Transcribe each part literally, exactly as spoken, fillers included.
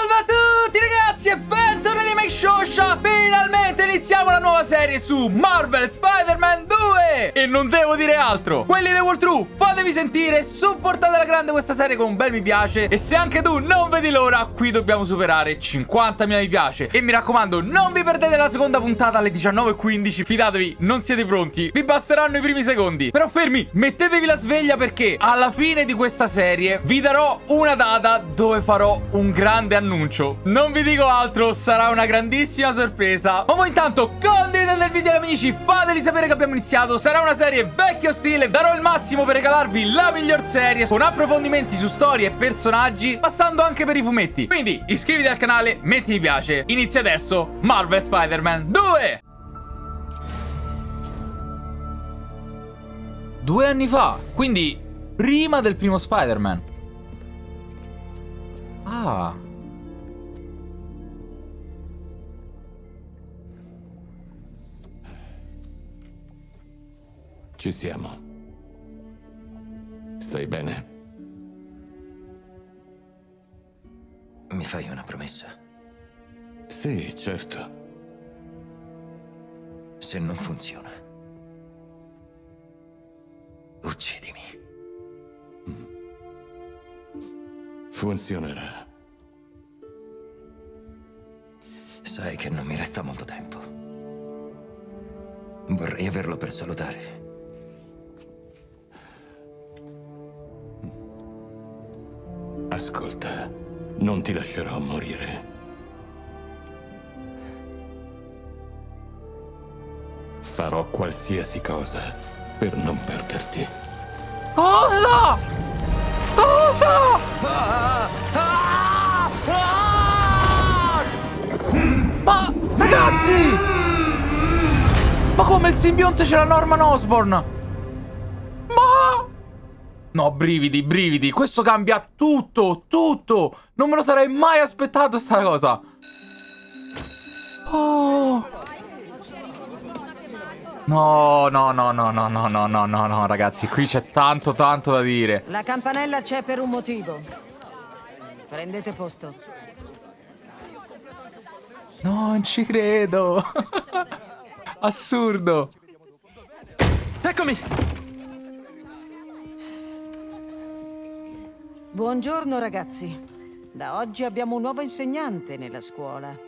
Salve a tutti ragazzi e bentornati a Mike Shosha. Finalmente iniziamo la nuova serie su Marvel Spider-Man due. E non devo dire altro, quelli di World True, fatevi sentire, supportate alla grande questa serie con un bel mi piace. E se anche tu non vedi l'ora, qui dobbiamo superare cinquantamila mi piace. E mi raccomando, non vi perdete la seconda puntata alle diciannove e quindici. Fidatevi, non siete pronti, vi basteranno i primi secondi. Però fermi, mettetevi la sveglia perché alla fine di questa serie vi darò una data dove farò un grande annuncio. Non vi dico altro, sarà una grandissima sorpresa. Ma voi intanto condividete il video agli amici, fateli sapere che abbiamo iniziato. Sarà una serie vecchio stile, darò il massimo per regalarvi la miglior serie con approfondimenti su storie e personaggi, passando anche per i fumetti. Quindi iscriviti al canale, metti mi piace. Inizia adesso Marvel Spider-Man due. Due anni fa, quindi prima del primo Spider-Man. Ah. Ci siamo. Stai bene? Mi fai una promessa? Sì, certo. Se non funziona, uccidimi. Funzionerà. Sai che non mi resta molto tempo. Vorrei averlo per salutare. Ascolta, non ti lascerò morire. Farò qualsiasi cosa per non perderti. Cosa? Cosa? Ma ragazzi, ma come il simbionte c'era Norman Osborn? Ma no, brividi, brividi. Questo cambia tutto, tutto. Non me lo sarei mai aspettato sta cosa. Oh. No, no, no, no, no, no, no, no, no, no, ragazzi, qui c'è tanto, tanto da dire. La campanella c'è per un motivo. Prendete posto. No, non ci credo. Assurdo. Eccomi! Buongiorno ragazzi. Da oggi abbiamo un nuovo insegnante nella scuola.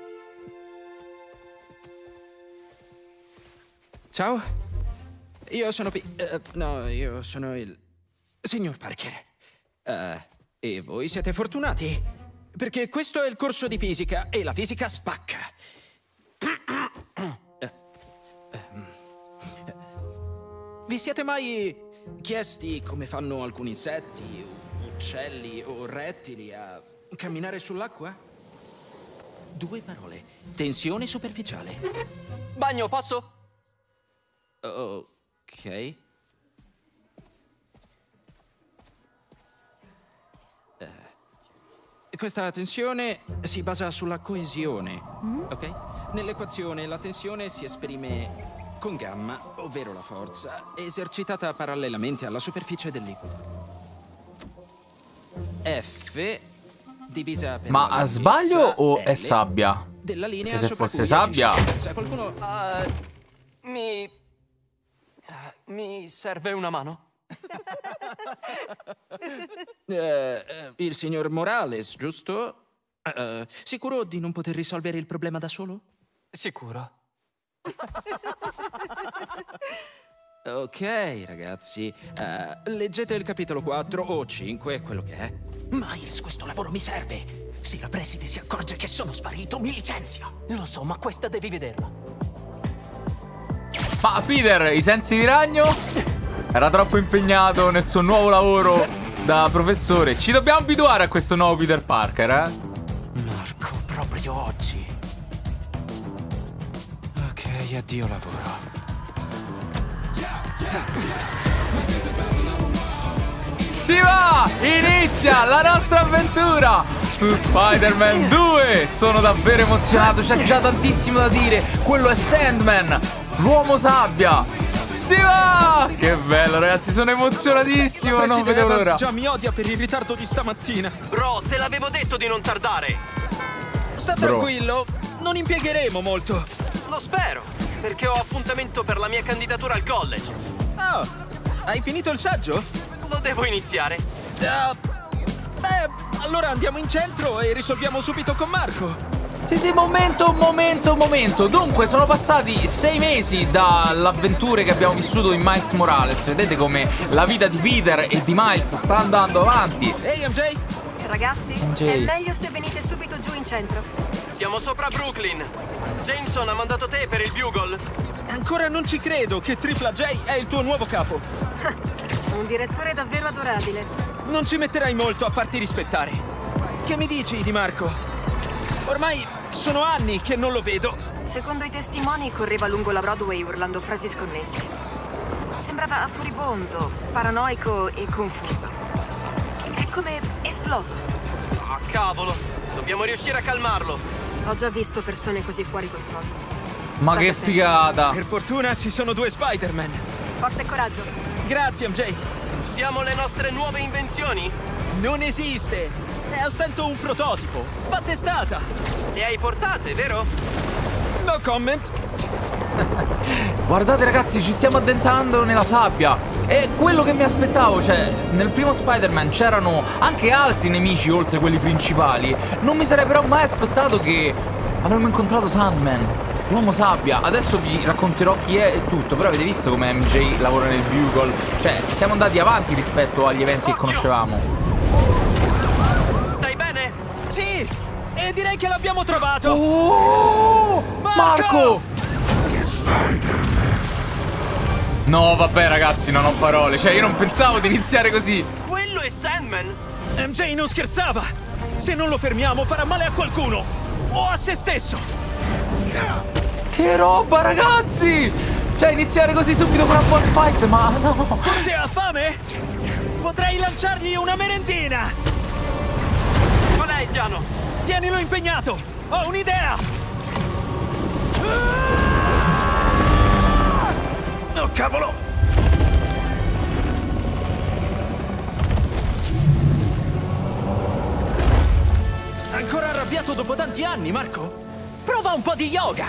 Ciao. Io sono Pi... eh, no, io sono il... signor Parker. Eh, e voi siete fortunati, perché questo è il corso di fisica e la fisica spacca. Eh, ehm, eh, vi siete mai chiesti come fanno alcuni insetti, uccelli o rettili a camminare sull'acqua? Due parole. Tensione superficiale. Bagno, posso? Ok. Eh, questa tensione si basa sulla coesione, mm? Ok? Nell'equazione la tensione si esprime con gamma, ovvero la forza, esercitata parallelamente alla superficie del liquido. F divisa per Ma la a sbaglio o è L sabbia? della linea Se sopra fosse cui sabbia. agisce. Qualcuno... Uh, mi... uh, mi serve una mano? Eh, eh, il signor Morales, giusto? Eh, sicuro di non poter risolvere il problema da solo? Sicuro. Ok, ragazzi. Eh, leggete il capitolo quattro o cinque, quello che è. Miles, questo lavoro mi serve. Se la preside si accorge che sono sparito, mi licenzia. Lo so, ma questa devi vederla. Ma Peter, i sensi di ragno? Era troppo impegnato nel suo nuovo lavoro da professore. Ci dobbiamo abituare a questo nuovo Peter Parker, eh? Marco, proprio oggi. Ok, addio lavoro. Si va! Inizia la nostra avventura su Spider-Man due. Sono davvero emozionato, c'è già tantissimo da dire. Quello è Sandman, l'uomo sabbia. Si va! Che bello, ragazzi, sono emozionatissimo. Non vedo l'ora. già mi odia per il ritardo di stamattina. Bro, te l'avevo detto di non tardare. Sta Bro. tranquillo, non impiegheremo molto. Lo spero, perché ho appuntamento per la mia candidatura al college. Oh, hai finito il saggio? Lo devo iniziare. Uh, beh, allora andiamo in centro e risolviamo subito con Marco. Sì, sì, momento, momento, momento. Dunque, sono passati sei mesi dall'avventure che abbiamo vissuto in Miles Morales. Vedete come la vita di Peter e di Miles sta andando avanti. Ehi, M J? Ragazzi, M J. è meglio se venite subito giù in centro. Siamo sopra Brooklyn. Jameson ha mandato te per il bugle. Ancora non ci credo che Tripla J è il tuo nuovo capo. Un direttore davvero adorabile. Non ci metterai molto a farti rispettare. Che mi dici di Marco? Ormai sono anni che non lo vedo. Secondo i testimoni correva lungo la Broadway urlando frasi sconnesse. Sembrava furibondo, paranoico e confuso. È come esploso. Ah, cavolo. Dobbiamo riuscire a calmarlo. Ho già visto persone così fuori controllo. Ma State che attenti. figata. Per fortuna ci sono due Spider-Man. Forza e coraggio. Grazie, M J. Siamo le nostre nuove invenzioni? Non esiste. È a stento un prototipo. Va testata. Le hai portate, vero? No comment. Guardate ragazzi, ci stiamo addentando nella sabbia. È quello che mi aspettavo. Cioè, nel primo Spider-Man c'erano anche altri nemici oltre quelli principali. Non mi sarei però mai aspettato che avremmo incontrato Sandman, l'uomo sabbia. Adesso vi racconterò chi è e tutto. Però avete visto come M J lavora nel bugle. Cioè, siamo andati avanti rispetto agli eventi che conoscevamo. Stai bene? Sì. E direi che l'abbiamo trovato. Oh, Marco! No, vabbè ragazzi, non ho parole. Cioè, io non pensavo di iniziare così. Quello è Sandman. M J non scherzava. Se non lo fermiamo farà male a qualcuno. O a se stesso. Che roba ragazzi! Cioè, iniziare così subito con una boss fight, ma no. Forse ha fame? Potrei lanciargli una merendina. Qual è il piano? Tienilo impegnato. Ho un'idea. Oh, cavolo! Ancora arrabbiato dopo tanti anni, Marco? Prova un po' di yoga!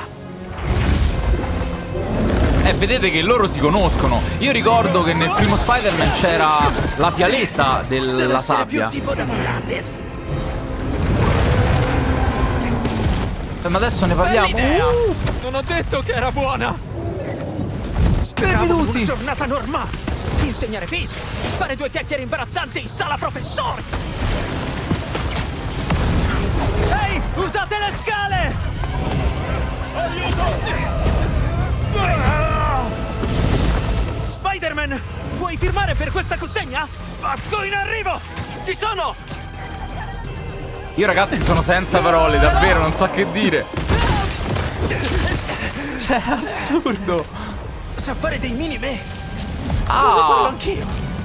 Eh, vedete che loro si conoscono. Io ricordo che nel primo Spider-Man c'era la fialetta Deve della essere sabbia. più tipo da Pilates. Eh, ma adesso ne parliamo. Bell'idea! Uh, Non ho detto che era buona! fermi Speravo tutti. una giornata normale! Insegnare fisica! Fare due chiacchiere imbarazzanti in sala professori! Ehi! Usate le scale! Aiuto! Spider-Man! Puoi firmare per questa consegna? Pacco in arrivo! Ci sono! Io ragazzi sono senza parole, davvero, non so che dire. Cioè, è assurdo. Sa fare dei mini me! Devo farlo Ah, anch'io!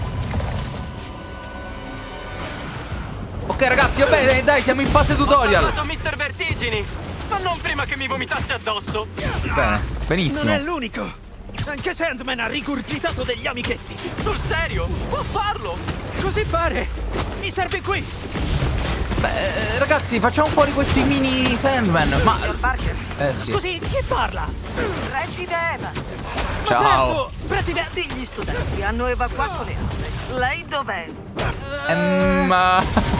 ok ragazzi, va bene, dai, siamo in fase Ho tutorial. salvato mister Vertigini! Ma non prima che mi vomitasse addosso! Bene, Non benissimo. è l'unico! Anche Sandman ha rigurgitato degli amichetti! Sul serio? Può farlo! Così pare! Mi serve qui! Beh, ragazzi, facciamo fuori questi mini Sandman. Ma Signor Parker. eh sì. Scusi, chi parla? Preside Evans. Ma Ciao. certo! Presidente! Gli studenti hanno evacuato le aule. Lei dov'è? Ehm, ma-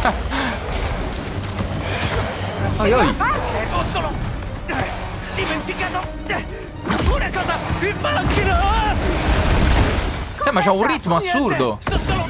Oi, oi. Ho solo... eh, dimenticato... eh, una cosa in macchina! Eh, ma c'ha un ritmo Niente, assurdo. sto solo...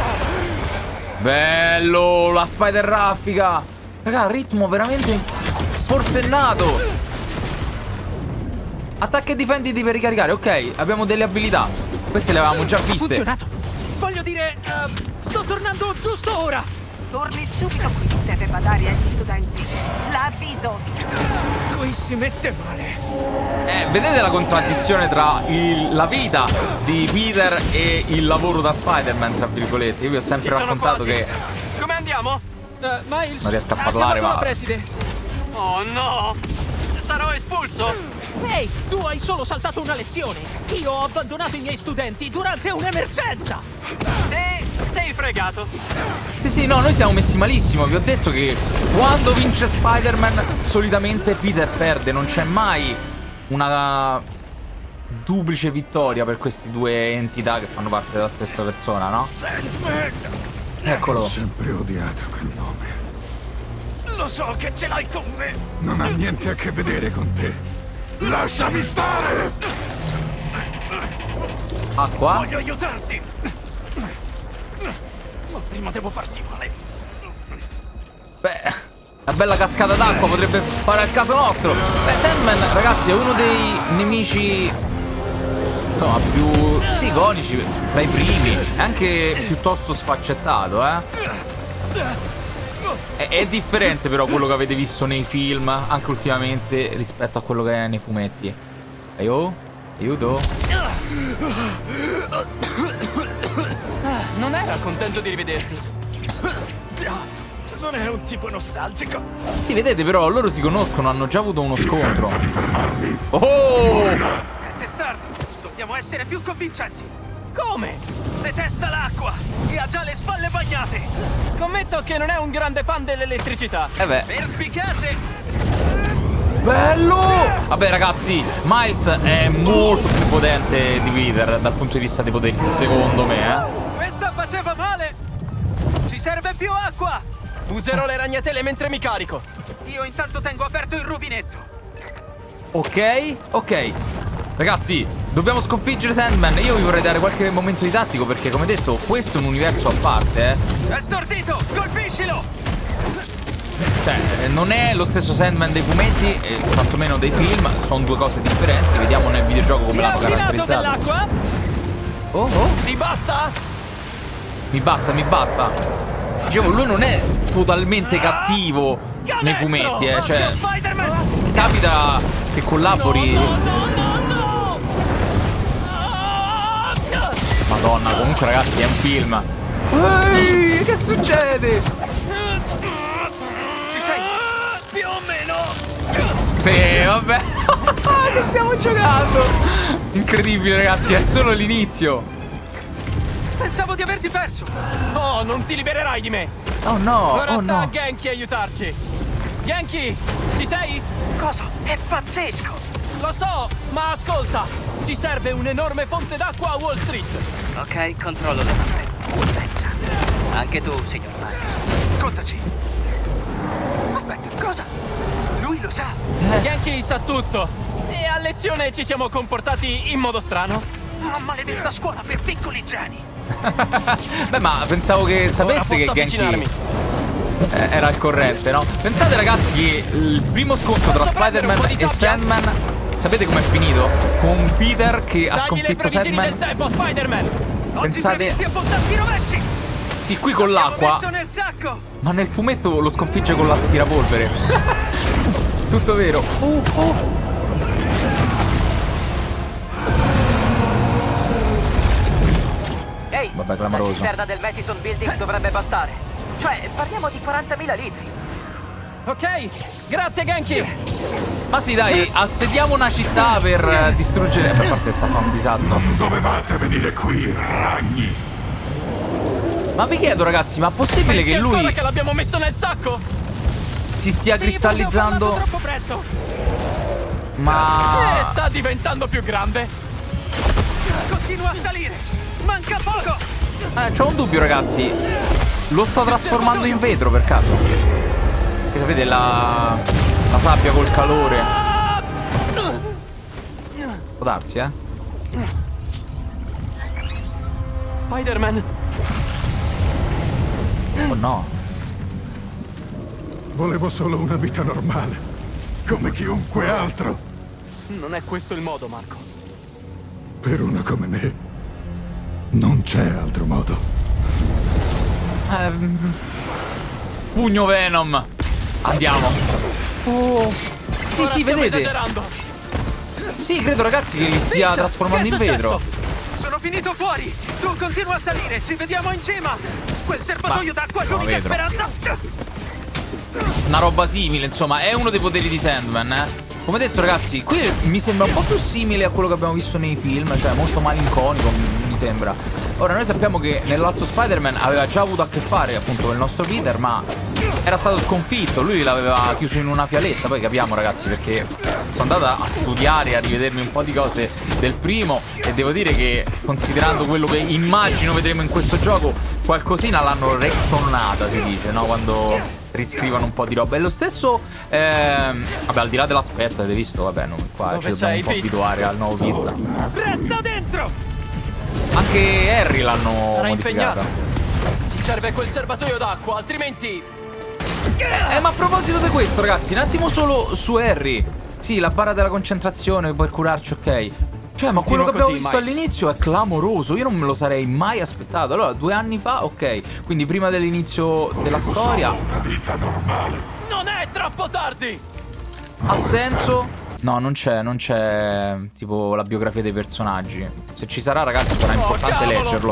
Bello, la spider raffica. Raga, ritmo veramente forsennato. Attacca e difenditi per ricaricare. Ok, abbiamo delle abilità. Queste le avevamo già Ha viste. funzionato! Voglio dire... eh, sto tornando giusto ora! Torni subito qui. Deve badare agli studenti. L'avviso. Qui si mette male! Eh, vedete la contraddizione tra il- la vita di Peter e il lavoro da Spider-Man, tra virgolette. Io vi ho sempre Ci sono raccontato quasi. che Come andiamo? Eh, Miles... Non riesco a ha parlare, chiamato ma- la preside! Oh no! Sarò espulso? Ehi, tu hai solo saltato una lezione. Io ho abbandonato i miei studenti durante un'emergenza. Sì, sei fregato. Sì, sì, no, noi siamo messi malissimo. Vi ho detto che quando vince Spider-Man solitamente Peter perde. Non c'è mai una duplice vittoria per queste due entità che fanno parte della stessa persona, no? Sandman! Eccolo. Ho sempre odiato quel nome. Lo so che ce l'hai con me. Non ha niente a che vedere con te. Lasciami stare! Acqua? Voglio aiutarti. Ma prima devo farti male. Beh, una bella cascata d'acqua potrebbe fare al caso nostro. Beh, Sandman, ragazzi, è uno dei nemici, insomma, più sì, iconici tra i primi. È anche piuttosto sfaccettato, eh. È, è differente però quello che avete visto nei film, anche ultimamente, rispetto a quello che è nei fumetti. Aiuto? Aiuto? Non era contento di rivederti. Già, non è un tipo nostalgico. Sì, vedete però, loro si conoscono, hanno già avuto uno scontro. Oh! È testardo. Dobbiamo essere più convincenti. Come? Detesta l'acqua e ha già le spalle bagnate. Scommetto che non è un grande fan dell'elettricità. Eh beh. Perspicace. Bello! Vabbè ragazzi, Miles è molto più potente di Peter dal punto di vista dei poteri, secondo me, eh. Questa faceva male. Ci serve più acqua. Userò le ragnatele mentre mi carico. Io intanto tengo aperto il rubinetto. Ok, ok. Ragazzi, dobbiamo sconfiggere Sandman. Io vi vorrei dare qualche momento didattico perché, come detto, questo è un universo a parte, eh. È stordito! Colpiscilo! Cioè, non è lo stesso Sandman dei fumetti, e tantomeno dei film. Sono due cose differenti. Vediamo nel videogioco come l'hanno caratterizzato. Dell'acqua? Oh, oh. Ti basta? Mi basta, mi basta. Dicevo, lui non è totalmente cattivo nei fumetti, eh. Cioè, capita che collabori. No, no, no, no. Madonna, comunque ragazzi, è un film. Ehi, che succede? Ci sei? Più o meno. Sì, vabbè. Che stiamo giocando? Incredibile, ragazzi, è solo l'inizio. Pensavo di averti perso. Oh, non ti libererai di me. Oh no, Ora oh sta no. a Genki aiutarci. Genki, ci sei? Cosa? È pazzesco. Lo so, ma ascolta. Ci serve un enorme ponte d'acqua a Wall Street. Ok, controllo le mappe. Pensa. Anche tu, signor Miles. Contaci. Aspetta, cosa? Lui lo sa. Genki sa tutto. E a lezione ci siamo comportati in modo strano. Una maledetta scuola per piccoli geni. Beh, ma pensavo che sapesse che Genki eh, era al corrente, no? Pensate ragazzi che il primo scontro tra Spider-Man e Sandman, sapete com'è finito? Con Peter che ha sconfitto Sandman. Del tempo, Spider-Man. Pensate. Rovesci. Sì, qui con l'acqua. Nel sacco. Ma nel fumetto lo sconfigge con l'aspirapolvere. Tutto vero. Uh, uh. Ehi, vabbè, la clamoroso. cisterna del Madison Building dovrebbe bastare. Cioè, parliamo di quarantamila litri. Ok, grazie Genki. Ma sì, dai, assediamo una città per eh, distruggere. Per parte sta fa un disastro. Non dovevate venire qui, ragni. Ma vi chiedo ragazzi, ma è possibile che lui che l'abbiamo messo nel sacco? si stia sì, cristallizzando? Troppo presto. Ma eh, sta diventando più grande. Continua a salire. Manca poco. Eh, c'ho un dubbio ragazzi. Lo sto trasformando in vetro per caso? Che sapete la la sabbia col calore. Può darsi, eh? Spider-Man. Oh no. Volevo solo una vita normale, come chiunque altro. Non è questo il modo, Marco. Per uno come me, non c'è altro modo. Ehm, pugno Venom. Andiamo. Oh. Sì, Ora sì, stiamo vedete? esagerando. Sì, credo ragazzi che li stia Peter, trasformando che è in vetro. Sono finito fuori. Tu continua a salire. Ci vediamo in cima. Quel serbatoio Ma- d'acqua è no, l'unica vetro. speranza. Una roba simile, insomma, è uno dei poteri di Sandman, eh. come detto ragazzi, qui mi sembra un po' più simile a quello che abbiamo visto nei film, cioè molto malinconico mi, mi sembra. Ora noi sappiamo che nell'altro Spider-Man aveva già avuto a che fare appunto con il nostro Peter, ma era stato sconfitto, lui l'aveva chiuso in una fialetta. Poi capiamo ragazzi, perché sono andata a studiare, a rivedermi un po' di cose del primo, e devo dire che considerando quello che immagino vedremo in questo gioco, qualcosina l'hanno rettornata, si dice, no? Quando riscrivono un po' di roba. E lo stesso ehm, vabbè, al di là dell'aspetto, avete visto, vabbè, noi qua Dove ci dobbiamo sei, un po' Pete? abituare al nuovo Peter. Resta dentro! Anche Harry l'hanno Sarà modificata. impegnato. Ci serve quel serbatoio d'acqua, altrimenti... Eh, ma a proposito di questo, ragazzi, un attimo solo su Harry. Sì, la barra della concentrazione per curarci, ok. Cioè, ma quello che abbiamo così, visto Miles. all'inizio è clamoroso. Io non me lo sarei mai aspettato. Allora, due anni fa, ok. Quindi prima dell'inizio della storia. Non è troppo tardi! Ha senso? No, non c'è, non c'è tipo la biografia dei personaggi. Se ci sarà, ragazzi, sarà importante cavolo! leggerlo.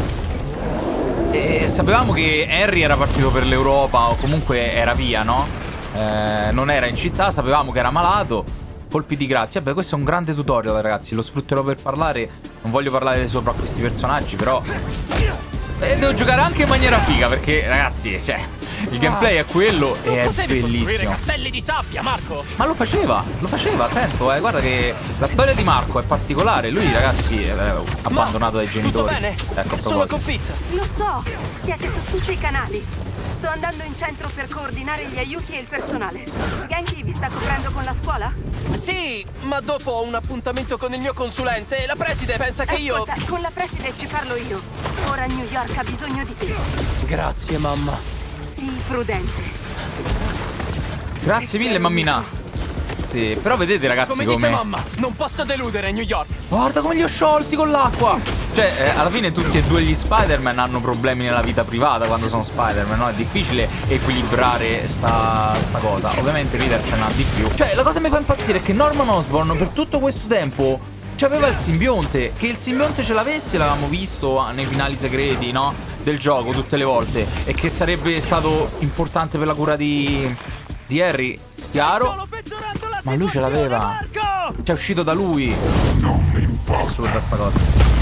E sapevamo che Harry era partito per l'Europa, o comunque era via, no? Eh, non era in città, sapevamo che era malato. Colpi di grazia. Vabbè, questo è un grande tutorial, ragazzi. Lo sfrutterò per parlare. Non voglio parlare sopra questi personaggi, però eh, devo giocare anche in maniera figa, perché, ragazzi, cioè, il gameplay è quello e è Potevi costruire bellissimo. castelli di sabbia, Marco! Ma lo faceva, lo faceva, attento, eh. Guarda che la storia di Marco è particolare. Lui, ragazzi, è abbandonato dai genitori. Tutto bene? Ecco, a Sono proposito. con Pete. Lo so, siete su tutti i canali. Sto andando in centro per coordinare gli aiuti e il personale. Genki vi sta coprendo con la scuola? Sì, ma dopo ho un appuntamento con il mio consulente e la preside pensa che Ascolta, io... con la preside ci parlo io. Ora New York ha bisogno di te. Grazie, mamma. Sii prudente. Grazie mille, mammina. Sì, però vedete, ragazzi, Come come... dice mamma, non posso deludere New York. Guarda come li ho sciolti con l'acqua. Cioè, eh, alla fine tutti e due gli Spider-Man hanno problemi nella vita privata quando sono Spider-Man, no? È difficile equilibrare sta, sta cosa. Ovviamente Peter ce n'ha di più. Cioè, la cosa che mi fa impazzire è che Norman Osborn per tutto questo tempo c'aveva il simbionte. Che il simbionte ce l'avesse l'avevamo visto nei finali segreti, no? Del gioco tutte le volte. E che sarebbe stato importante per la cura di, di Harry. Chiaro? Ma lui ce l'aveva. Cioè è uscito da lui. Non mi importa. Assurda sta cosa.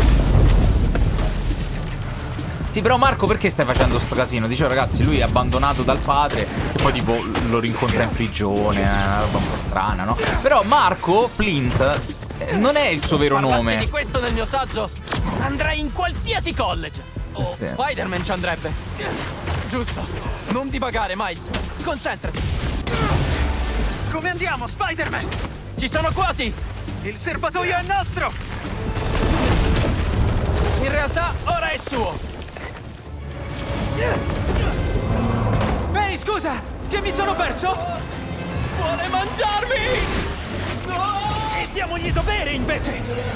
Sì, però Marco perché stai facendo sto casino? Dicevo, ragazzi, lui è abbandonato dal padre e poi tipo lo rincontra in prigione. È una roba un po' strana, no? Però Marco Flint eh, non è il suo vero Parlassi nome. di questo nel mio saggio, andrei in qualsiasi college. O sì. Spider-Man ci andrebbe. Giusto. Non divagare, Miles. Concentrati. Come andiamo, Spider-Man? Ci sono quasi! Il serbatoio è nostro! In realtà, ora è suo! Ehi, scusa! Che mi sono perso? Vuole mangiarmi! No! E diamogli da bere, invece!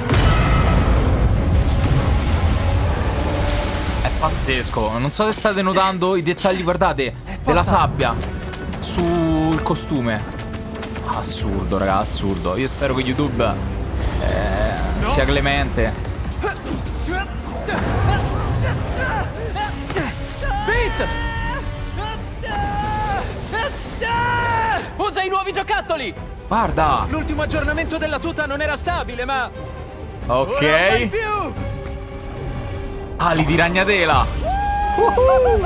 È pazzesco. Non so se state notando i dettagli, guardate, della sabbia sul costume. Assurdo, raga, assurdo. Io spero che YouTube eh, no. sia clemente. Pete! Usa i nuovi giocattoli! Guarda! L'ultimo aggiornamento della tuta non era stabile, ma... Ok. Ora mai più! Ali di ragnatela! Uh-huh.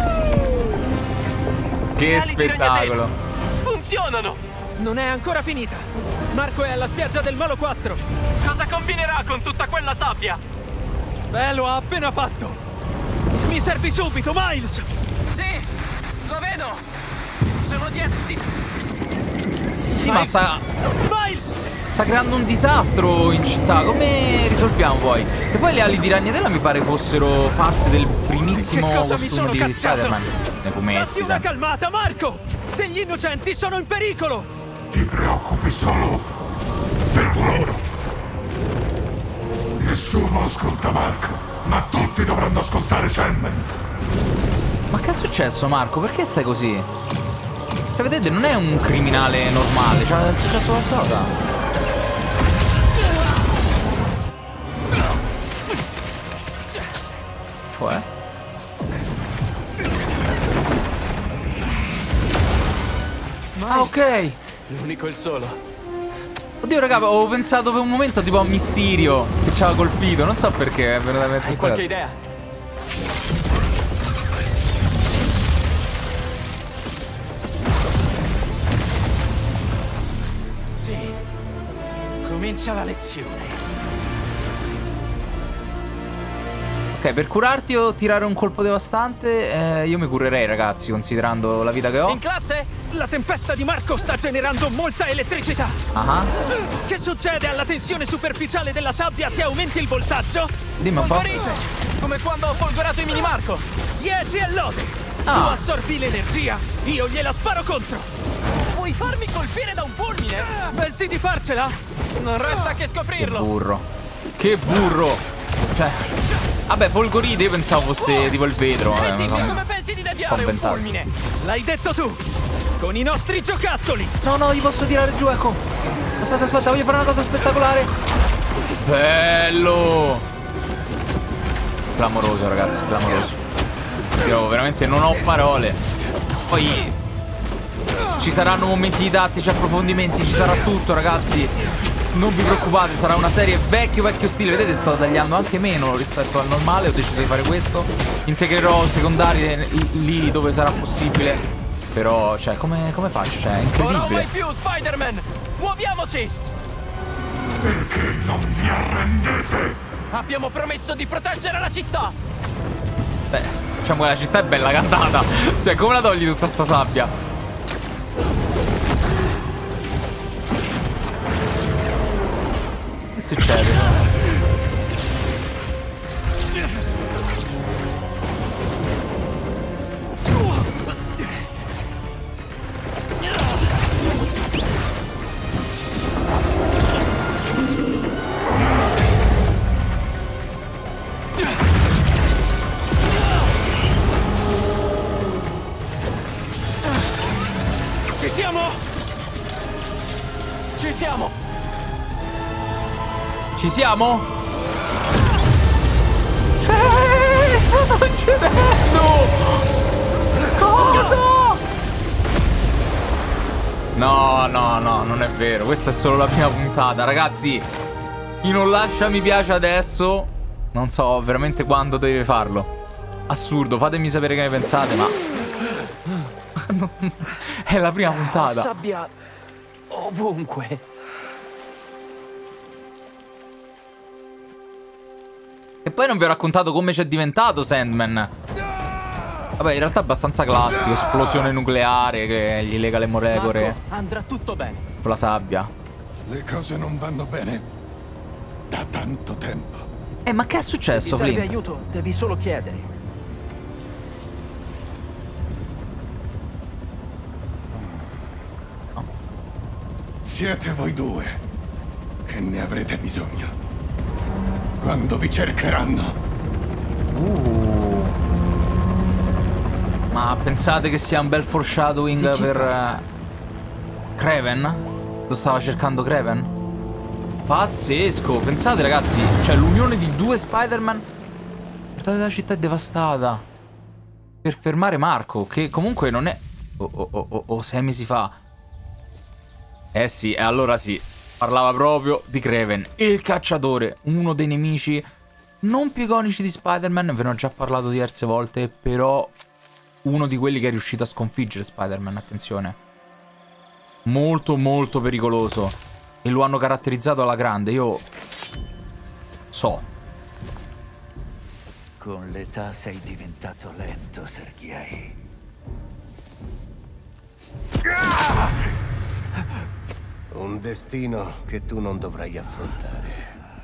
Che ali spettacolo! Funzionano! Non è ancora finita. Marco è alla spiaggia del Malo quattro. Cosa combinerà con tutta quella sabbia? Beh, lo ha appena fatto. Mi servi subito, Miles! Sì, lo vedo. Sono dietro di... Sì, ma sta... Miles! Sta creando un disastro in città. Come risolviamo poi? Che poi le ali di ragnatela mi pare fossero parte del primissimo Che cosa mi costume sono di cazzato? Spider-Man. Nei fumetti. Datti una calmata, Marco! Degli innocenti sono in pericolo! Ti preoccupi solo per loro. Nessuno ascolta Marco, ma tutti dovranno ascoltare Sandman. Ma che è successo, Marco? Perché stai così? Cioè, vedete, non è un criminale normale, cioè è successo qualcosa. Cioè? Ah, ok. L'unico e il solo. Oddio, raga, avevo pensato per un momento tipo a Mysterio che ci aveva colpito. Non so perché, è veramente. Hai qualche idea? Sì. Comincia la lezione. Ok, per curarti o tirare un colpo devastante, eh, io mi curerei, ragazzi, considerando la vita che ho. In classe, la tempesta di Marco sta generando molta elettricità. Ah. Che succede alla tensione superficiale della sabbia se aumenti il voltaggio? Dimmi un po'. Folgorite, come quando ho folgorato i mini Marco. dieci e lode. Ah. Tu assorbi l'energia, io gliela sparo contro. Vuoi farmi colpire da un fulmine? Pensi di farcela? Non resta che scoprirlo. Che burro. Che burro. Cioè, vabbè, folgorite io pensavo fosse tipo il vetro. E eh, dimmi non come pensi di deviare un fulmine? L'hai detto tu, con i nostri giocattoli. No, no, gli posso tirare giù, ecco. Aspetta, aspetta, voglio fare una cosa spettacolare. Bello. Clamoroso, ragazzi, clamoroso. Io veramente non ho parole. Poi ci saranno momenti didattici, approfondimenti, ci sarà tutto, ragazzi. Non vi preoccupate, sarà una serie vecchio vecchio stile. Vedete, sto tagliando anche meno rispetto al normale. Ho deciso di fare questo. Integrerò secondarie lì dove sarà possibile. Però, cioè, come, come faccio? Cioè, è incredibile. Non mai più, Spider-Man! Muoviamoci! Perché non vi arrendete? Abbiamo promesso di proteggere la città! Beh, diciamo che la città è bella cantata. Cioè, come la togli tutta sta sabbia? Che succede? Ci siamo! Ci siamo! Ci siamo? Che sta succedendo? Cosa? No, no, no, non è vero. Questa è solo la prima puntata. Ragazzi, chi non lascia mi piace adesso, non so veramente quando deve farlo. Assurdo, fatemi sapere che ne pensate, ma è la prima puntata. Sabbia ovunque. E poi non vi ho raccontato come c'è diventato Sandman. Vabbè, in realtà è abbastanza classico. Esplosione nucleare che gli lega le molecole. Marco, andrà tutto bene. Con la sabbia. Le cose non vanno bene da tanto tempo. Eh, ma che è successo, Se ti serve Flint? aiuto, devi solo chiedere. Siete voi due che ne avrete bisogno. Quando vi cercheranno. Uh. Ma pensate che sia un bel foreshadowing per uh, Kraven? Lo stava cercando Kraven? Pazzesco. Pensate, ragazzi, cioè l'unione di due Spider-Man. Guardate, la città è devastata per fermare Marco, che comunque non è o oh, oh, oh, oh, sei mesi fa. Eh sì, e allora sì, parlava proprio di Kraven, il cacciatore, uno dei nemici non più iconici di Spider-Man. Ve ne ho già parlato diverse volte, però uno di quelli che è riuscito a sconfiggere Spider-Man, attenzione. Molto molto pericoloso. E lo hanno caratterizzato alla grande, io so. Con l'età sei diventato lento, Sergei. Un destino che tu non dovrai affrontare.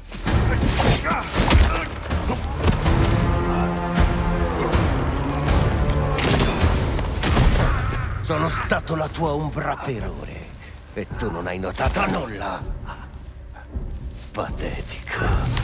Sono stato la tua ombra per ore e tu non hai notato nulla. Patetico.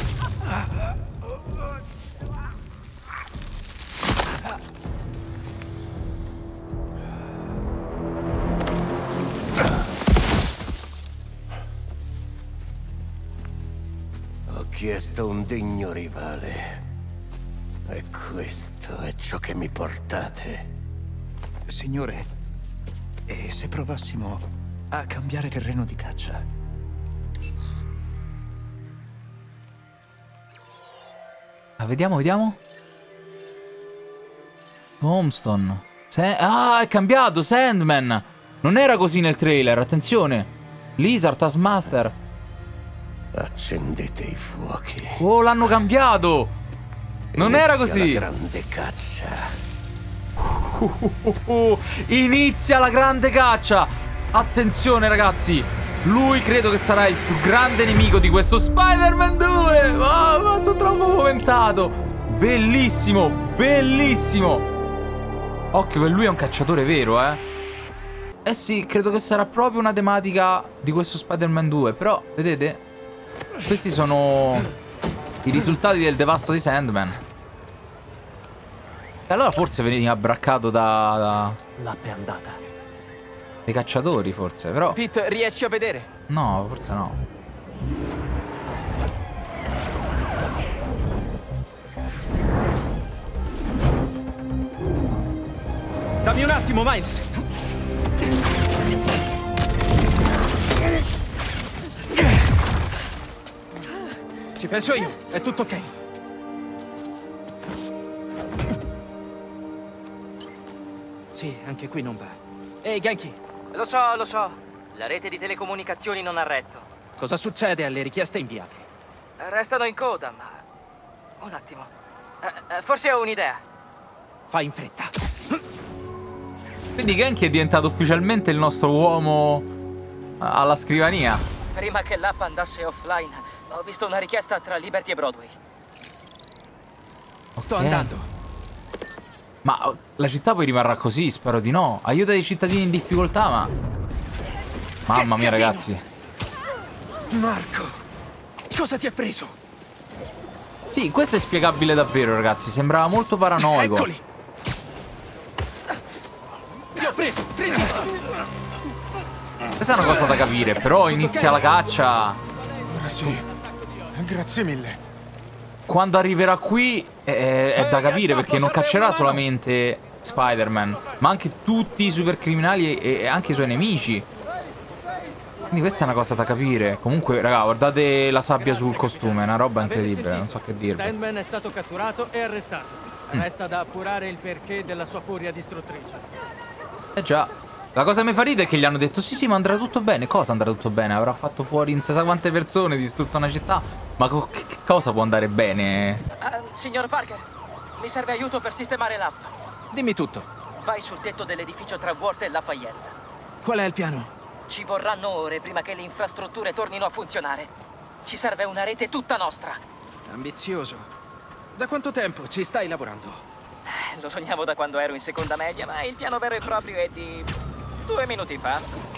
Ho chiesto un degno rivale. E questo è ciò che mi portate. Signore, e se provassimo a cambiare terreno di caccia? Ah, vediamo, vediamo. Tombstone. Se ah, è cambiato, Sandman. Non era così nel trailer, attenzione. Lizard, Taskmaster. Accendete i fuochi. Oh, l'hanno cambiato. Non Inizia era così. la grande caccia. Uh, uh, uh, uh. Inizia la grande caccia. Attenzione, ragazzi. Lui credo che sarà il più grande nemico di questo Spider-Man due. Oh, ma sono troppo momentato. Bellissimo, bellissimo. Occhio che lui è un cacciatore vero, eh. Eh sì, credo che sarà proprio una tematica di questo Spider-Man due. Però, vedete, questi sono i risultati del devasto di Sandman. E allora forse veniva abbraccato da... da... L'app è andata. dei cacciatori, forse, però... Pete, riesci a vedere? No, forse no. Dammi un attimo, Miles. Ci penso io, è tutto ok. Sì, anche qui non va. Ehi, Genki. Lo so, lo so. La rete di telecomunicazioni non ha retto. Cosa succede alle richieste inviate? Restano in coda, ma... Un attimo. Eh, eh, forse ho un'idea. Fai in fretta. Quindi Genki è diventato ufficialmente il nostro uomo alla scrivania. Prima che l'app andasse offline, ho visto una richiesta tra Liberty e Broadway. Sto Ok. andando. Ma la città poi rimarrà così? Spero di no. Aiuta i cittadini in difficoltà, ma... Mamma mia, casino. ragazzi. Marco, cosa ti ha preso? Sì, questo è spiegabile davvero, ragazzi. Sembrava molto paranoico. Eccoli. Ti ho preso, resisti. Questa è una cosa da capire, però inizia la caccia. Ora sì. Grazie mille. Quando arriverà qui è, è da capire, perché non caccerà solamente Spider-Man, ma anche tutti i supercriminali e, e anche i suoi nemici. Quindi questa è una cosa da capire. Comunque, raga, guardate la sabbia sul costume, è una roba incredibile, non so che dirvi. Sandman è stato catturato e arrestato. Resta da appurare il perché della sua furia distruttrice. Eh già. La cosa che mi fa ridere è che gli hanno detto sì sì, ma andrà tutto bene. Cosa andrà tutto bene? Avrà fatto fuori non si sa quante persone, distrutta una città. Ma co che, che cosa può andare bene? Uh, signor Parker, mi serve aiuto per sistemare l'app. Dimmi tutto. Vai sul tetto dell'edificio tra Worth e Lafayette. Qual è il piano? Ci vorranno ore prima che le infrastrutture tornino a funzionare. Ci serve una rete tutta nostra. Ambizioso. Da quanto tempo ci stai lavorando? Eh, lo sognavo da quando ero in seconda media, ma il piano vero e proprio è di... due minuti fa.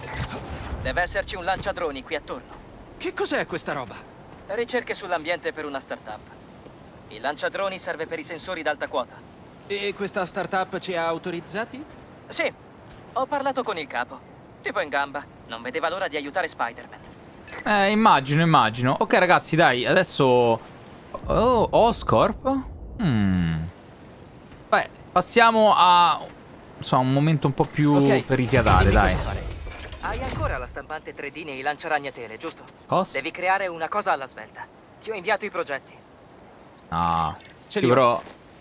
Deve esserci un lanciadroni qui attorno. Che cos'è questa roba? Ricerche sull'ambiente per una startup. Il lanciadroni serve per i sensori d'alta quota. E questa startup ci ha autorizzati? Sì, ho parlato con il capo. Tipo in gamba, non vedeva l'ora di aiutare Spider-Man. Eh, immagino, immagino. Ok, ragazzi, dai, adesso... Oh, Oscorp? Hmm. Beh, passiamo a... insomma, un momento un po' più Ok, per rifiatare, dimmi dai. cosa fare. Hai ancora la stampante tre D nei lanciaragnatele, giusto? Cosa? Devi creare una cosa alla svelta. Ti ho inviato i progetti. Ah, Ce io li ho. però...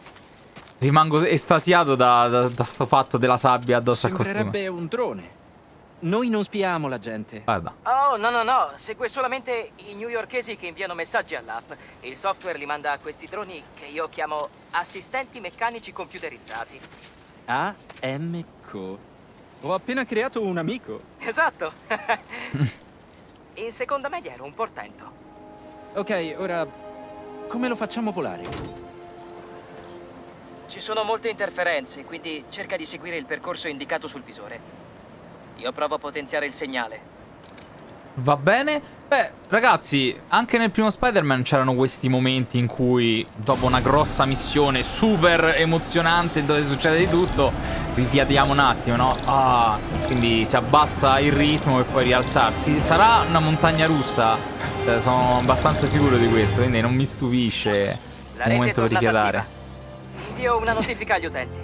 rimango estasiato da, da, da sto fatto della sabbia addosso al costume. Sembrerebbe un drone. Noi non spiamo la gente. Guarda. Oh, no, no, no. Segue solamente i newyorkesi che inviano messaggi all'app. Il software li manda a questi droni che io chiamo assistenti meccanici computerizzati. A M C O. Ho appena creato un amico. Esatto. In seconda media ero un portento. Ok, ora... come lo facciamo volare? Ci sono molte interferenze, quindi cerca di seguire il percorso indicato sul visore. Io provo a potenziare il segnale. Va bene? Beh, ragazzi, anche nel primo Spider-Man c'erano questi momenti in cui, dopo una grossa missione super emozionante dove succede di tutto, rifiatiamo un attimo, no? Ah, quindi si abbassa il ritmo e poi rialzarsi. Sarà una montagna russa, eh, sono abbastanza sicuro di questo, quindi non mi stupisce La il rete momento è per tornata rifiatare. attiva. Invio una notifica agli utenti.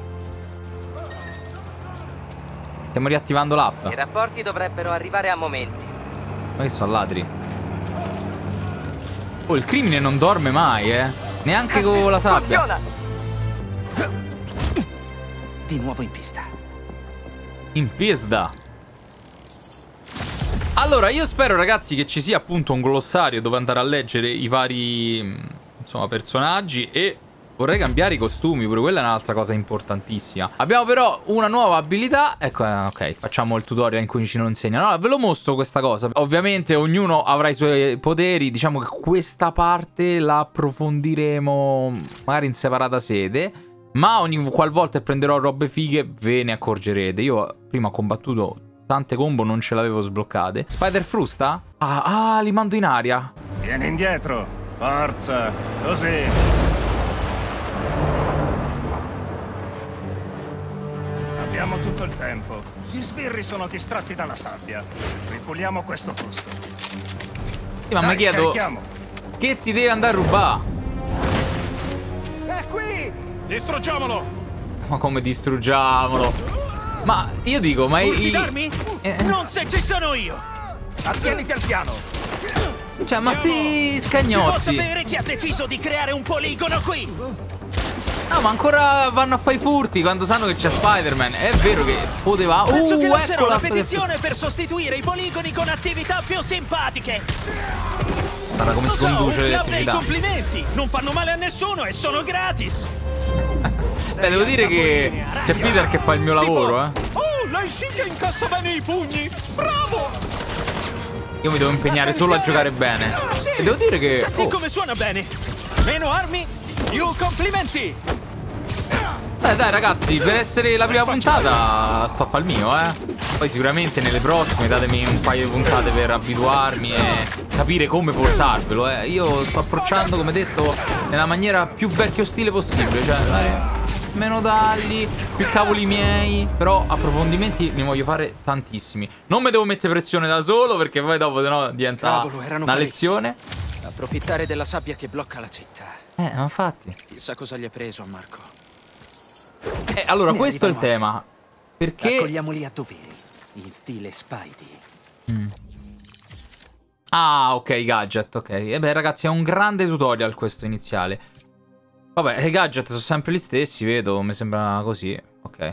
Stiamo riattivando l'app. I rapporti dovrebbero arrivare a momenti. Ma che sono ladri? Oh, il crimine non dorme mai, eh. Neanche con la sabbia. Funziona! Di nuovo in pista. In pista. Allora, io spero, ragazzi, che ci sia appunto un glossario dove andare a leggere i vari, insomma, personaggi. E vorrei cambiare i costumi, pure quella è un'altra cosa importantissima. Abbiamo però una nuova abilità. Ecco, eh, ok, facciamo il tutorial in cui ci lo insegnano. Allora, ve lo mostro questa cosa. Ovviamente ognuno avrà i suoi poteri. Diciamo che questa parte la approfondiremo magari in separata sede, ma ogni qualvolta prenderò robe fighe ve ne accorgerete. Io prima ho combattuto tante combo, non ce l'avevo sbloccate. Spider frusta? Ah, ah, li mando in aria. Vieni indietro. Forza. Così. Abbiamo tutto il tempo. Gli sbirri sono distratti dalla sabbia. Ripuliamo questo posto. Sì, ma mi chiedo, carichiamo. Che ti deve andare a rubare? È qui! Distruggiamolo! Ma come distruggiamolo? Ma io dico, ma Urti i... d'armi? Eh. Non se ci sono io! Attieniti al piano! Cioè, ma sti Si scagnozzi. può sapere chi ha deciso di creare un poligono qui? Ah, ma ancora vanno a fare i furti quando sanno che c'è Spider-Man. È vero che poteva... Penso Uh, che lancerò eccola, una petizione per sostituire i poligoni con attività più simpatiche. Guarda come Lo si so, conduce un club dei l'elettricità. complimenti. Non fanno male a nessuno e sono gratis. Beh, devo dire che c'è Peter che fa il mio lavoro, eh. Oh, la insidia incassa bene i pugni. Bravo! Io mi devo impegnare solo a giocare bene. Sì. E devo dire che... Senti oh. come suona bene. Meno armi, più complimenti. Beh, dai, ragazzi, per essere la prima puntata sto a fare il mio, eh. Poi sicuramente nelle prossime datemi un paio di puntate per abituarmi e capire come portarvelo, eh. Io sto approcciando, come detto, nella maniera più vecchio stile possibile. Cioè, dai, meno tagli, più cavoli miei. Però approfondimenti ne voglio fare tantissimi. Non mi devo mettere pressione da solo, perché poi dopo no, diventa Cavolo, erano una parecchi. lezione. Approfittare della sabbia che blocca la città. Eh, ma infatti. Chissà cosa gli ha preso a Marco. Eh, allora, Ne questo è il arrivano tema. Perché... Raccogliamoli a doveri, in stile Spidey. Mm. Ah, ok, gadget, ok. E beh, ragazzi, è un grande tutorial questo iniziale. Vabbè, i gadget sono sempre gli stessi, vedo, mi sembra così. Ok.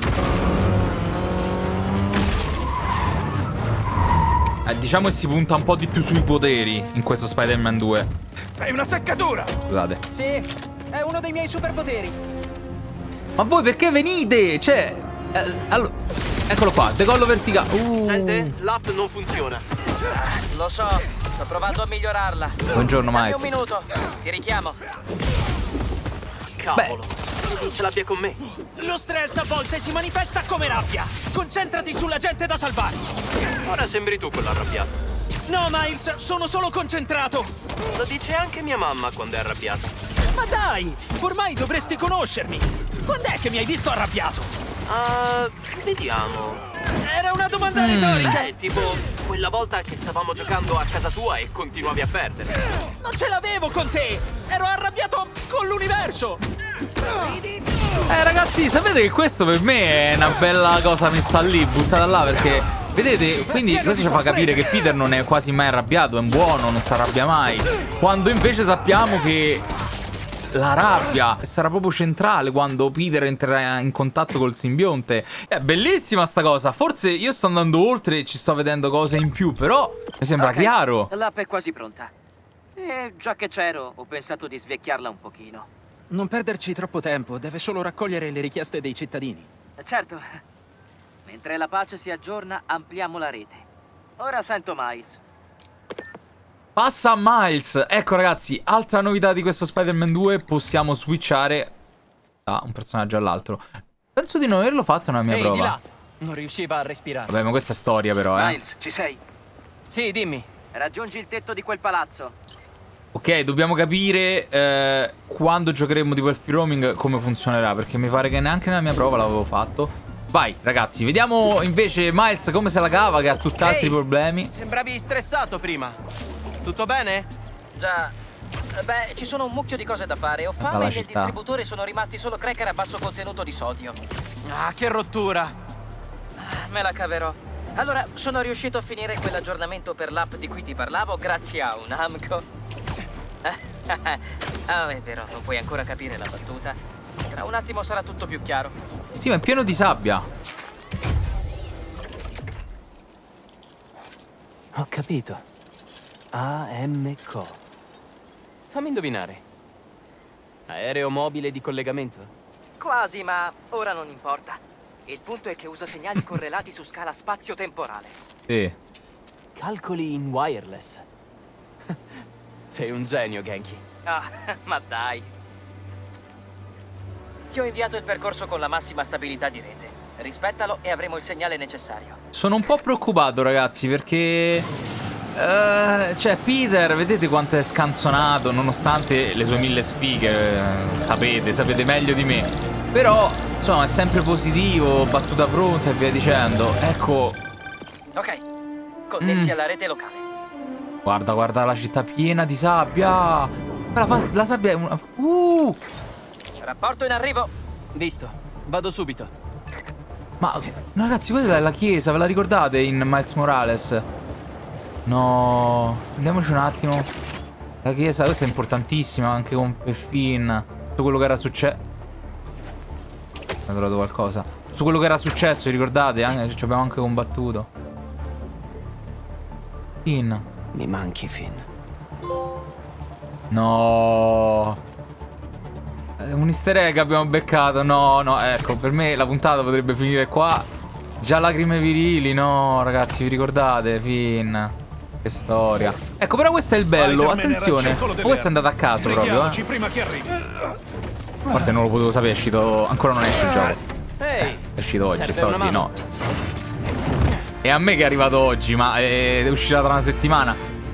Eh, diciamo che si punta un po' di più sui poteri in questo Spider-Man due. Sei una seccatura! Scusate. Sì, è uno dei miei superpoteri. Ma voi perché venite? Cioè, eh, allora, eccolo qua, decollo verticale. Uh. Sente? L'app non funziona. Lo so, sto provando a migliorarla. Buongiorno, Dammi Miles. un minuto, ti richiamo. Cavolo, non ce l'abbia con me. Lo stress a volte si manifesta come rabbia. Concentrati sulla gente da salvare. Ora sembri tu quello arrabbiato. No, Miles, sono solo concentrato. Lo dice anche mia mamma quando è arrabbiata. Ma dai, ormai dovresti conoscermi. Quando è che mi hai visto arrabbiato? Ah, vediamo. Era una domanda Mm. retorica. Eh, tipo quella volta che stavamo giocando a casa tua e continuavi a perdere. Non ce l'avevo con te. Ero arrabbiato con l'universo. Eh, ragazzi, sapete che questo per me è una bella cosa messa lì, buttata là, perché... Vedete, quindi questo ci fa capire che Peter non è quasi mai arrabbiato, è un buono, non si arrabbia mai. Quando invece sappiamo che la rabbia sarà proprio centrale quando Peter entrerà in contatto col simbionte. È bellissima sta cosa. Forse io sto andando oltre e ci sto vedendo cose in più, però mi sembra Ok, chiaro. L'app è quasi pronta. E già che c'ero, ho pensato di svecchiarla un pochino. Non perderci troppo tempo, deve solo raccogliere le richieste dei cittadini. Certo. Mentre la pace si aggiorna, ampliamo la rete. Ora sento Miles. Passa a Miles. Ecco, ragazzi, altra novità di questo Spider-Man due, possiamo switchare da un personaggio all'altro. Penso di non averlo fatto nella mia Ehi, prova. di là. Non riusciva a respirare. Vabbè, ma questa è storia però, eh. Miles, ci sei? Sì, dimmi. Raggiungi il tetto di quel palazzo. Ok, dobbiamo capire eh, quando giocheremo di quel free roaming come funzionerà, perché mi pare che neanche nella mia prova l'avevo fatto. Vai, ragazzi, vediamo invece Miles come se la cava, che ha tutt'altri Ehi, problemi. Sembravi stressato prima. Tutto bene? Già. Beh, ci sono un mucchio di cose da fare. Ho Dalla fame e nel città. distributore sono rimasti solo cracker a basso contenuto di sodio. Ah, che rottura. Me la caverò. Allora, sono riuscito a finire quell'aggiornamento per l'app di cui ti parlavo grazie a un Amco. Eh, Ah, è vero, non puoi ancora capire la battuta. Tra un attimo sarà tutto più chiaro. Sì, ma è pieno di sabbia. Ho capito. A M C O. Fammi indovinare. Aereo mobile di collegamento? Quasi, ma ora non importa. Il punto è che usa segnali correlati su scala spazio-temporale. Sì. Calcoli in wireless. Sei un genio, Genki. Ah, ma dai. Ti ho inviato il percorso con la massima stabilità di rete. Rispettalo e avremo il segnale necessario. Sono un po' preoccupato, ragazzi, perché... Uh, cioè, Peter, vedete quanto è scanzonato, nonostante le sue mille sfighe. Uh, sapete, sapete meglio di me. Però, insomma, è sempre positivo, battuta pronta e via dicendo. Ecco. Ok, connessi Mm. alla rete locale. Guarda, guarda la città piena di sabbia. La, fa- la sabbia è una... Uh! Rapporto in arrivo. Visto. Vado subito. Ma, no, ragazzi, quella è la chiesa, ve la ricordate in Miles Morales? No, andiamoci un attimo. La chiesa, questa è importantissima anche con per Finn. Tutto quello che era successo. Ho trovato qualcosa. Tutto quello che era successo, ricordate? Anche, ci abbiamo anche combattuto. Finn. Mi manchi, Finn. No. È un easter egg abbiamo beccato. No, no, ecco, per me la puntata potrebbe finire qua. Già lacrime virili, no, ragazzi, vi ricordate? Finn. Che storia. Ecco, però questo è il bello. Attenzione. Questo è andato a caso proprio, eh. prima che arrivi. A parte non lo potevo sapere, è uscito. Ancora non esce il gioco. Eh, è uscito oggi, stavolta no. E a me che è arrivato oggi, ma è uscita tra una settimana.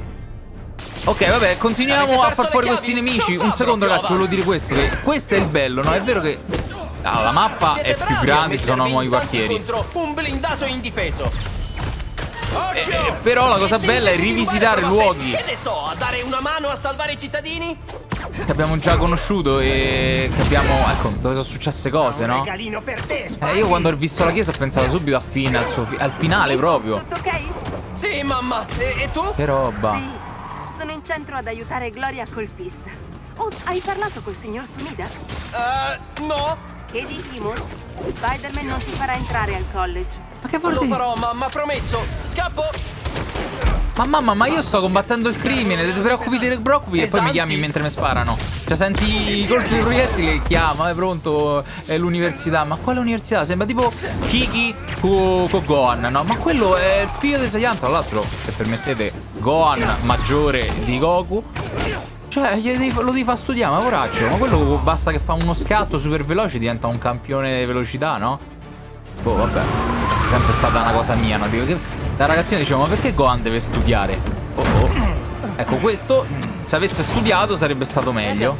Ok, vabbè, continuiamo a far fuori questi nemici. Un secondo, ragazzi, volevo dire questo. Che questo è il bello, no? È vero che ah, la mappa è più grande, ci sono nuovi quartieri. Contro un blindato indifeso. Eh, eh, però la cosa bella è rivisitare luoghi Che ne so, a dare una mano a salvare i cittadini? che abbiamo già conosciuto e che abbiamo... Ecco, dove sono successe cose, no? Eh, io quando ho visto la chiesa ho pensato subito a fine, al, suo fi al finale proprio. Tutto ok? Sì, mamma. E, e tu? Che roba. Sì, sono in centro ad aiutare Gloria col fist. Oh, hai parlato col signor Sumida? Uh, no. Che di Timos? Spider-Man non ti farà entrare al college. Ma che vuol Lo dire? farò, mamma, promesso. Scappo. Ma mamma, ma io sto combattendo il crimine, ti preoccupi, ti preoccupi e poi mi chiami mentre mi sparano. Cioè senti i colpi di proiettili che chiama, è pronto, è l'università. Ma quale università? Sembra tipo Kiki con co Gohan, no? Ma quello è il figlio di Saiyan, tra l'altro, se permettete, Gohan maggiore di Goku. Cioè, lo devi far studiare, ma poraccio. Ma quello basta che fa uno scatto super veloce, diventa un campione di velocità, no? Boh, vabbè, questa è sempre stata una cosa mia, no? Dico che da ragazzino dicevo, ma perché Gohan deve studiare? Oh oh. Ecco, questo, se avesse studiato sarebbe stato meglio.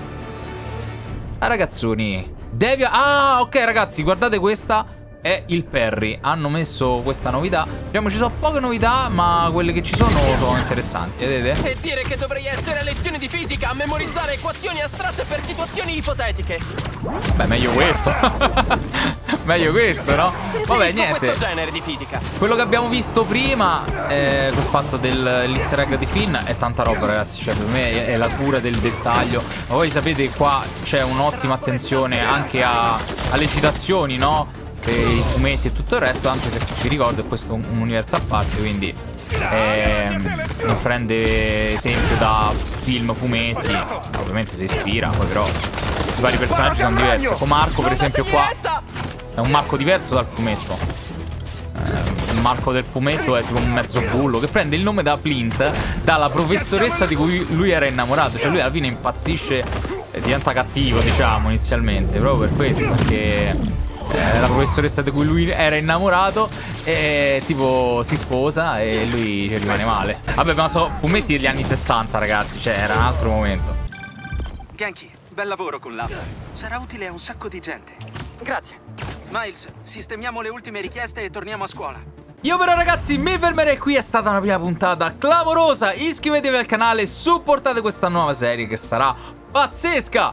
Ah, ragazzoni. Devi... Ah, ok, ragazzi, guardate questa. È il Perry. Hanno messo questa novità. Diciamo, ci sono poche novità, ma quelle che ci sono sono interessanti, vedete? E dire che dovrei essere a lezioni di fisica a memorizzare equazioni astratte per situazioni ipotetiche. Beh, meglio questo. Meglio questo, no? Vabbè, niente. Questo genere di fisica. Quello che abbiamo visto prima, eh, col fatto dell'easter egg di Finn, è tanta roba, ragazzi. Cioè, per me è, è la cura del dettaglio. Ma voi sapete che qua c'è un'ottima attenzione anche a, alle citazioni, no? E i fumetti e tutto il resto, anche se vi ricordo che questo è un, un universo a parte, quindi ehm, non prende esempio da film, fumetti. Ovviamente si ispira, poi però i vari personaggi sono diversi. Ecco, Marco per esempio qua è un Marco diverso dal fumetto. eh, Il Marco del fumetto è tipo un mezzo bullo che prende il nome da Flint, dalla professoressa di cui lui era innamorato. Cioè lui alla fine impazzisce e diventa cattivo, diciamo, inizialmente, proprio per questo, perché Eh, la professoressa di cui lui era innamorato e tipo si sposa e lui ci rimane male. Vabbè, ma sono fumetti degli anni sessanta, ragazzi, cioè era un altro momento. Genki, bel lavoro con l'app. Sarà utile a un sacco di gente. Grazie. Miles, sistemiamo le ultime richieste e torniamo a scuola. Io però, ragazzi, mi fermerei qui. È stata una prima puntata clamorosa. Iscrivetevi al canale, supportate questa nuova serie che sarà pazzesca.